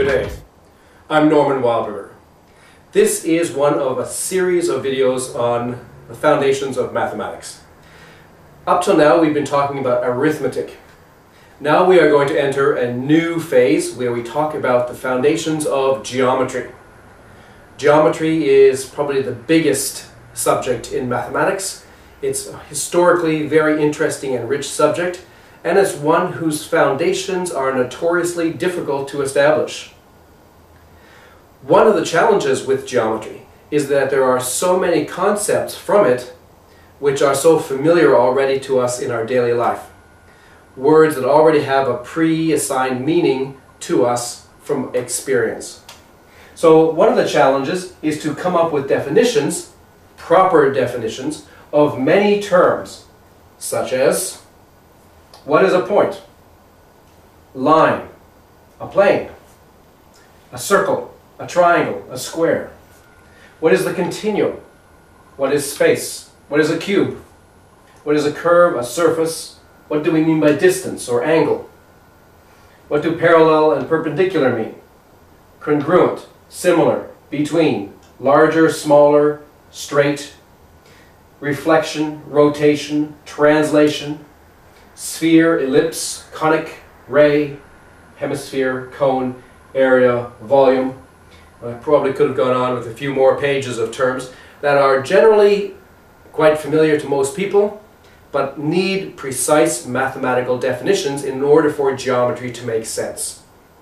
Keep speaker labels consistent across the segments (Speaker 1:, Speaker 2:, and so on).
Speaker 1: Good day. I'm Norman Wildberger. This is one of a series of videos on the foundations of mathematics. Up till now we've been talking about arithmetic. Now we are going to enter a new phase where we talk about the foundations of geometry. Geometry is probably the biggest subject in mathematics. It's a historically very interesting and rich subject, and it's one whose foundations are notoriously difficult to establish. One of the challenges with geometry is that there are so many concepts from it which are so familiar already to us in our daily life. Words that already have a pre-assigned meaning to us from experience. So one of the challenges is to come up with definitions, proper definitions, of many terms, such as what is a point, line, a plane, a circle, a triangle, a square. What is the continuum? What is space? What is a cube? What is a curve, a surface? What do we mean by distance or angle? What do parallel and perpendicular mean? Congruent, similar, between, larger, smaller, straight, reflection, rotation, translation, sphere, ellipse, conic, ray, hemisphere, cone, area, volume. I probably could have gone on with a few more pages of terms that are generally quite familiar to most people, but need precise mathematical definitions in order for geometry to make sense.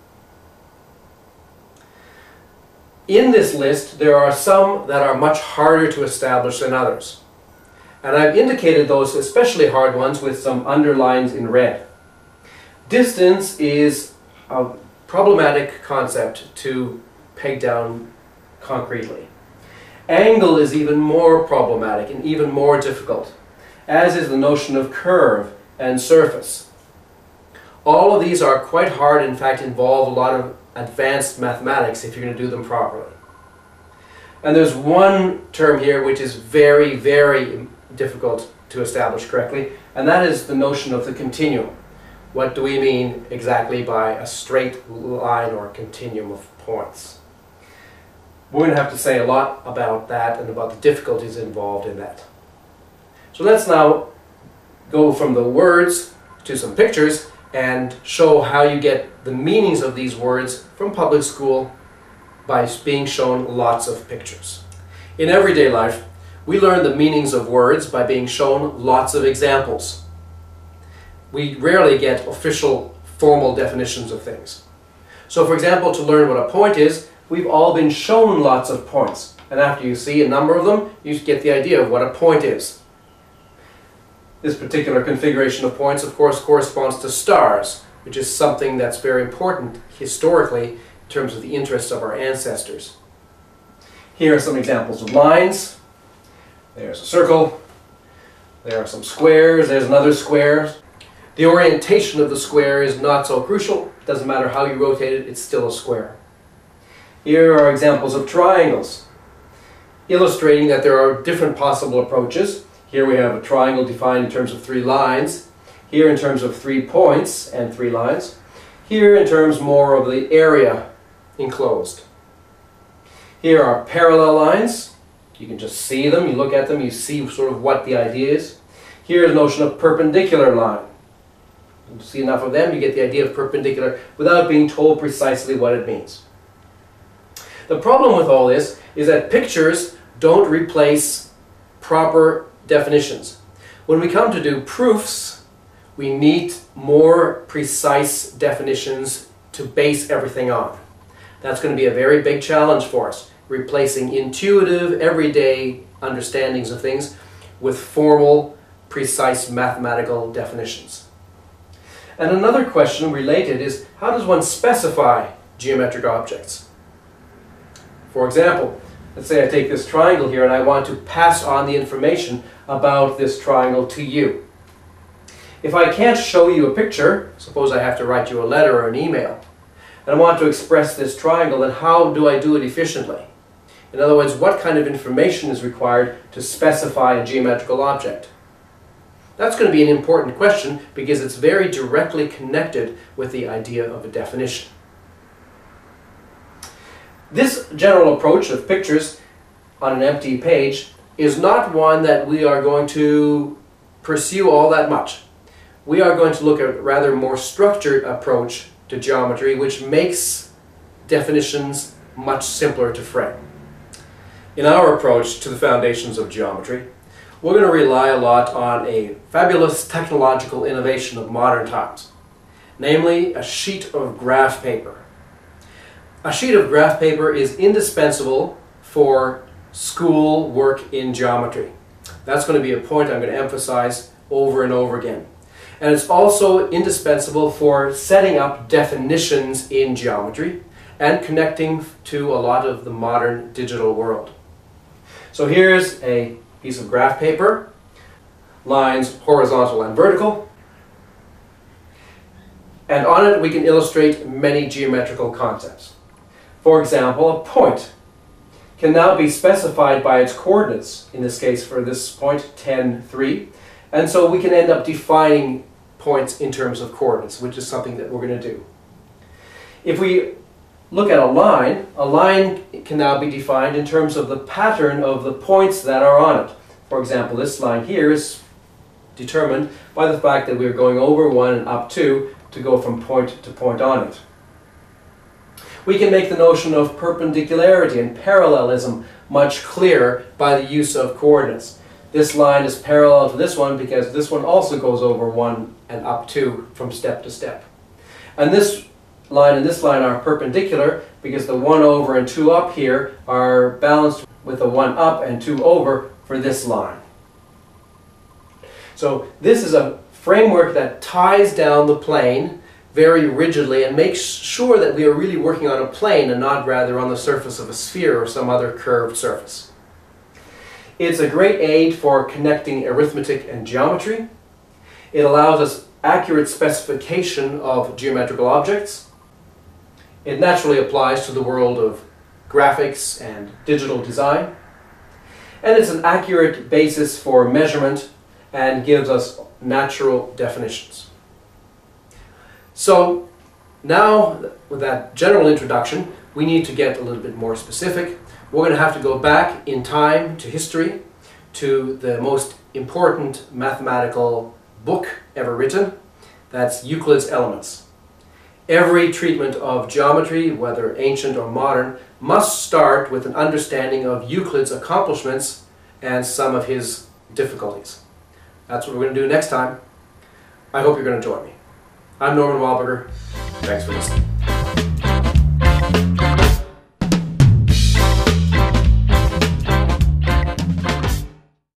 Speaker 1: In this list, there are some that are much harder to establish than others. And I've indicated those especially hard ones with some underlines in red. Distance is a problematic concept to peg down concretely. Angle is even more problematic and even more difficult, as is the notion of curve and surface. All of these are quite hard, in fact involve a lot of advanced mathematics if you're going to do them properly. And there's one term here which is very, very difficult to establish correctly, and that is the notion of the continuum. What do we mean exactly by a straight line or continuum of points? We're going to have to say a lot about that and about the difficulties involved in that. So let's now go from the words to some pictures and show how you get the meanings of these words from public school by being shown lots of pictures. In everyday life, we learn the meanings of words by being shown lots of examples. We rarely get official, formal definitions of things. So for example, to learn what a point is, we've all been shown lots of points. And after you see a number of them, you get the idea of what a point is. This particular configuration of points, of course, corresponds to stars, which is something that's very important historically in terms of the interests of our ancestors. Here are some examples of lines. There's a circle. There are some squares. There's another square. The orientation of the square is not so crucial. It doesn't matter how you rotate it, it's still a square. Here are examples of triangles, illustrating that there are different possible approaches. Here we have a triangle defined in terms of 3 lines. Here in terms of 3 points and 3 lines. Here in terms more of the area enclosed. Here are parallel lines. You can just see them, you look at them, you see sort of what the idea is. Here is the notion of perpendicular line. You see enough of them, you get the idea of perpendicular without being told precisely what it means. The problem with all this is that pictures don't replace proper definitions. When we come to do proofs, we need more precise definitions to base everything on. That's going to be a very big challenge for us, replacing intuitive, everyday understandings of things with formal, precise mathematical definitions. And another question related is, how does one specify geometric objects? For example, let's say I take this triangle here and I want to pass on the information about this triangle to you. If I can't show you a picture, suppose I have to write you a letter or an email, and I want to express this triangle, then how do I do it efficiently? In other words, what kind of information is required to specify a geometrical object? That's going to be an important question because it's very directly connected with the idea of a definition. This general approach of pictures on an empty page is not one that we are going to pursue all that much. We are going to look at a rather more structured approach to geometry, which makes definitions much simpler to frame. In our approach to the foundations of geometry, we're going to rely a lot on a fabulous technological innovation of modern times, namely a sheet of graph paper. A sheet of graph paper is indispensable for school work in geometry. That's going to be a point I'm going to emphasize over and over again. And it's also indispensable for setting up definitions in geometry and connecting to a lot of the modern digital world. So here's a piece of graph paper, lines horizontal and vertical, and on it we can illustrate many geometrical concepts. For example, a point can now be specified by its coordinates, in this case for this point 10, 3, and so we can end up defining points in terms of coordinates, which is something that we're going to do. If we look at a line can now be defined in terms of the pattern of the points that are on it. For example, this line here is determined by the fact that we're going over 1 and up 2 to go from point to point on it. We can make the notion of perpendicularity and parallelism much clearer by the use of coordinates. This line is parallel to this one because this one also goes over 1 and up 2 from step to step. And this line and this line are perpendicular because the 1 over and 2 up here are balanced with the 1 up and 2 over for this line. So this is a framework that ties down the plane very rigidly and makes sure that we are really working on a plane and not rather on the surface of a sphere or some other curved surface. It's a great aid for connecting arithmetic and geometry. It allows us accurate specification of geometrical objects. It naturally applies to the world of graphics and digital design. And it's an accurate basis for measurement and gives us natural definitions. So now, with that general introduction, we need to get a little bit more specific. We're going to have to go back in time to history, to the most important mathematical book ever written. That's Euclid's Elements. Every treatment of geometry, whether ancient or modern, must start with an understanding of Euclid's accomplishments and some of his difficulties. That's what we're going to do next time. I hope you're going to join me. I'm Wildberger. Thanks for listening.